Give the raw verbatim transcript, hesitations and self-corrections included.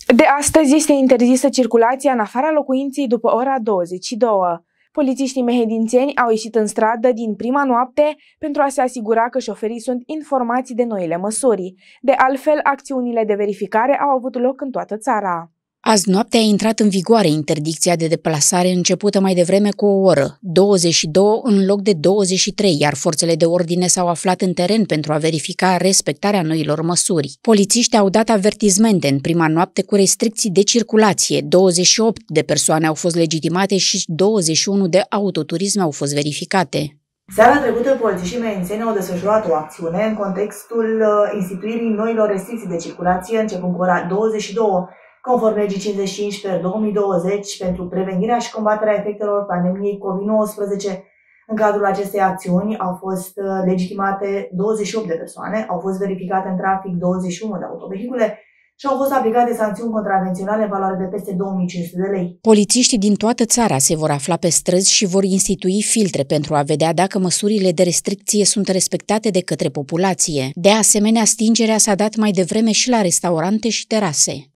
De astăzi este interzisă circulația în afara locuinței după ora douăzeci și două. Polițiștii mehedințeni au ieșit în stradă din prima noapte pentru a se asigura că șoferii sunt informați de noile măsuri. De altfel, acțiunile de verificare au avut loc în toată țara. Azi noapte a intrat în vigoare interdicția de deplasare începută mai devreme cu o oră, douăzeci și două în loc de douăzeci și trei, iar forțele de ordine s-au aflat în teren pentru a verifica respectarea noilor măsuri. Polițiștii au dat avertizmente în prima noapte cu restricții de circulație, douăzeci și opt de persoane au fost legitimate și douăzeci și unu de autoturisme au fost verificate. Seara trecută, polițiștii mehedințeni au desfășurat o acțiune în contextul instituirii noilor restricții de circulație începând cu ora douăzeci și două, conform legii cincizeci și cinci pe două mii douăzeci, pentru prevenirea și combaterea efectelor pandemiei COVID nouăsprezece. În cadrul acestei acțiuni au fost legitimate douăzeci și opt de persoane, au fost verificate în trafic douăzeci și unu de autovehicule și au fost aplicate sancțiuni contravenționale în valoare de peste două mii cinci sute de lei. Polițiștii din toată țara se vor afla pe străzi și vor institui filtre pentru a vedea dacă măsurile de restricție sunt respectate de către populație. De asemenea, stingerea s-a dat mai devreme și la restaurante și terase.